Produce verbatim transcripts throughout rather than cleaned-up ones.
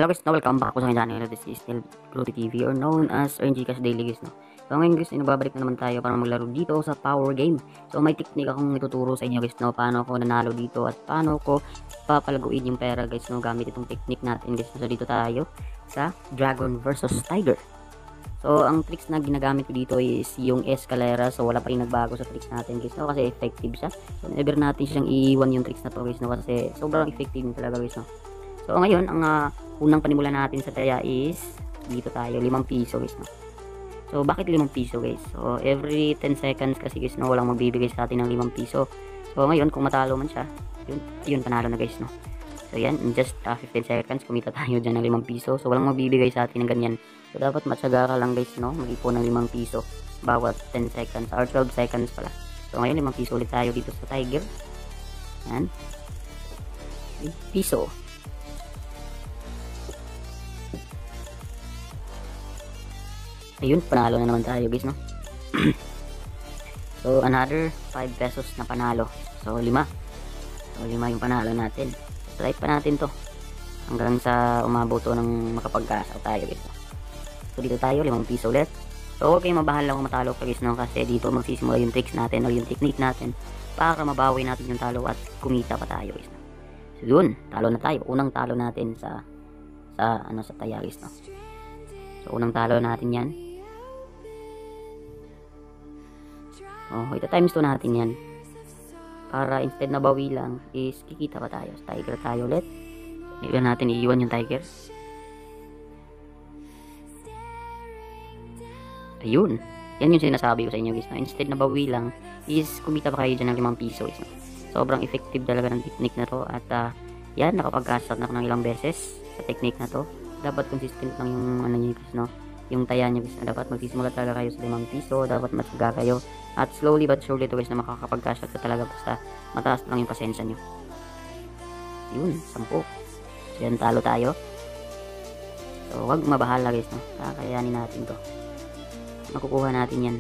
Hello guys, no, welcome back po sa aking channel. This is still Groty T V or known as Earn Gcash Daily guys, no. So ngayon guys, nagbabalik na naman tayo para maglaro dito sa Power Game. So may technique akong ituturo sa inyo guys, no, paano ako nanalo dito at paano ko papalaguin yung pera guys, no, gamit itong technique natin guys. So dito tayo sa Dragon versus Tiger. So ang tricks na ginagamit ko dito is yung Escalera. So wala pa rin nagbago sa tricks natin guys, no, kasi effective siya. So never natin siyang iiwan yung tricks na to guys, no, kasi sobrang effective talaga guys, no. So ngayon ang uh, unang panimula natin sa taya is dito tayo, limang piso guys, no. So bakit limang piso guys? So every ten seconds kasi guys, no, walang magbibigay sa atin ng limang piso. So ngayon kung matalo man siya, yun, yun panalo na guys, no. So yan, in just uh, fifteen seconds kumita tayo dyan ng limang piso. So walang magbibigay sa atin ng ganyan. So dapat matyaga ka lang guys, no, mag-ipon ng limang piso bawat ten seconds or twelve seconds pala. So ngayon limang piso ulit tayo dito sa Tiger. Yan, piso. Ayun, panalo na naman tayo guys, no. So another five pesos na panalo. So lima. So lima yung panalo natin. Try pa natin to hanggang sa umabot to ng makapagkasa tayo guys, no? So dito tayo, limang piso ulit. So huwag kayong mabahala kung matalo pa guys, no, kasi dito magsisimula yung tricks natin o yung technique natin para mabawi natin yung talo at kumita pa tayo guys, no? So yun, talo na tayo. Unang talo natin sa sa ano sa taya guys, no. So unang talo natin yan. Oh, ito times two natin yan. Para instead na bawi lang is kikita pa tayo. Tiger tayo ulit. Iwan natin, iiwan yung Tiger. Ayun. Yan yung sinasabi ko sa inyo guys, no? Instead na bawi lang is kumita pa kayo dyan ng limang piso guys, no? Sobrang effective talaga ng technique na to. At uh, yan, nakapag-cast out na ako ng ilang beses sa technique na to. Dapat consistent lang yung ano nyo guys, no? Yung taya nyo guys, na dapat magsisimula talaga kayo sa limang piso. Dapat matyaga kayo. At slowly but surely to guys na makakapag-cash out ka talaga basta mataas lang yung pasensya nyo. Yun, sampu. So yan, talo tayo. So wag mabahala guys, no? Kakayanin natin to. Makukuha natin yan.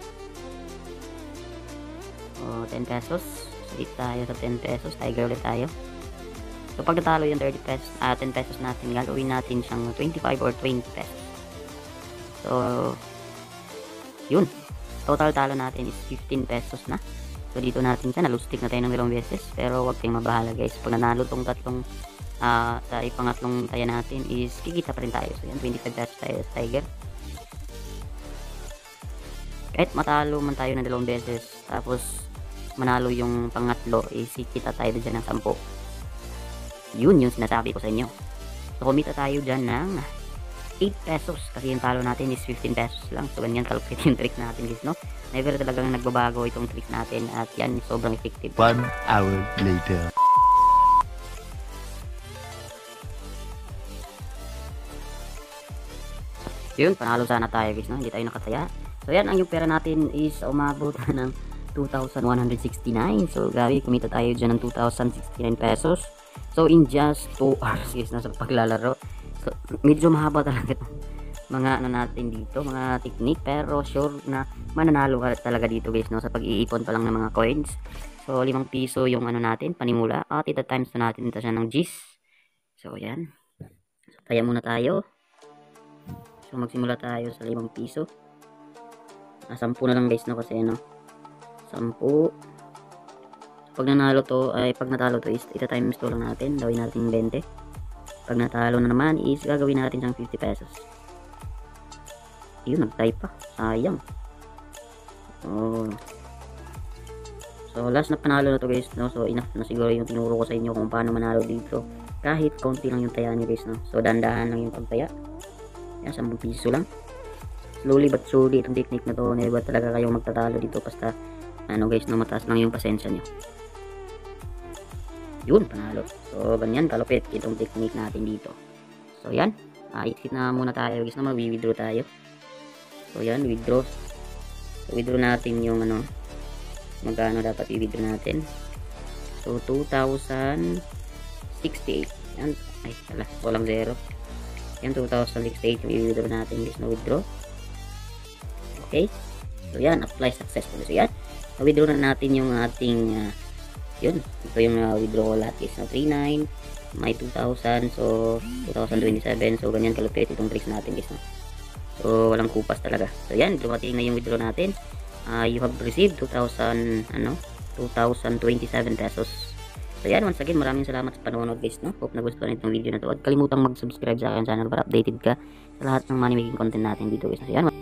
So ten pesos. Salit tayo sa ten pesos. Tiger ulit tayo. So pag natalo yung thirty pesos, ah, ten pesos natin, gagawin natin siyang twenty-five or twenty pesos. So yun, total talo natin is fifteen pesos na. So dito natin siya, nalustik na tayo ng dalawang beses. Pero wag kayong mabahala guys, pag nanalo tong tatlong uh, sa ipangatlong taya natin is kikita pa rin tayo. So yan, twenty-five pesos tayo sa Tiger. Kahit matalo man tayo ng dalawang beses, tapos manalo yung pangatlo, is kikita tayo dyan ng sampo. Yun yung sinasabi ko sa inyo. So kumita tayo dyan ng eight pesos kasi yung talo natin is fifteen pesos lang. So ganyan kalupit yung trick natin guys, no. Never talagang nagbabago itong trick natin at yan, sobrang effective. One hour later. Yun, panalo sana tayo guys, no. Hindi tayo nakataya. So yan, ang yung pera natin is umabot na ng two thousand one hundred sixty-nine. So grabe, kumita tayo dyan ng two thousand sixty-nine pesos. So in just two hours guys, no, sa paglalaro. So, medyo mahaba talaga ito mga ano natin dito, mga technique, pero sure na mananalo ka talaga dito guys, no, sa pag-iipon pa lang ng mga coins. So limang piso yung ano natin, panimula, at ita times na natin ito siya ng G's. So yan, so, taya muna tayo. So magsimula tayo sa limang piso. Ah, sampu na lang guys, no, kasi no, sampu. Pag nanalo to, ay pag natalo to is ita times two lang natin, gawin natin twenty. Pag natalo na naman is gagawin natin siyang fifty pesos. Yun, nag-type pa. Sayang. So, so last na panalo na to guys, no. So enough na siguro yung tinuro ko sa inyo kung paano manalo dito. Kahit konti lang yung taya niyo guys, no. So dandahan lang yung pagtaya. Yan, ten piso lang. Slowly but surely itong technique na to, never talaga kayong magtatalo dito basta ano guys, no, mataas lang yung pasensya nyo. Yun, panalo. So ganyan kalupit itong technique natin dito. So yan, uh, exit na muna tayo guys, na mag-withdraw tayo. So yan, withdraw. So withdraw natin yung ano, magkano dapat i-withdraw natin. So two thousand sixty-eight. Yan, ay tala, walang zero. Yan, two thousand sixty-eight yung i-withdraw natin guys, na withdraw. Okay, so yan, apply successfully. So yan, na-withdraw na natin yung ating uh, Yun, ito yung uh, withdraw ko lahat guys, no? three nine, may two thousand, so two thousand twenty-seven, so ganyan kalupit itong tricks natin guys, no? So walang kupas talaga. So yan, dumating na yung withdraw natin. Uh, you have received two thousand, ano, two thousand twenty-seven pesos. So yan, once again, maraming salamat sa panonood guys, no? Hope nagustuhan itong video na to. At kalimutang mag-subscribe sa akin channel para updated ka sa lahat ng money making content natin dito guys. So yan,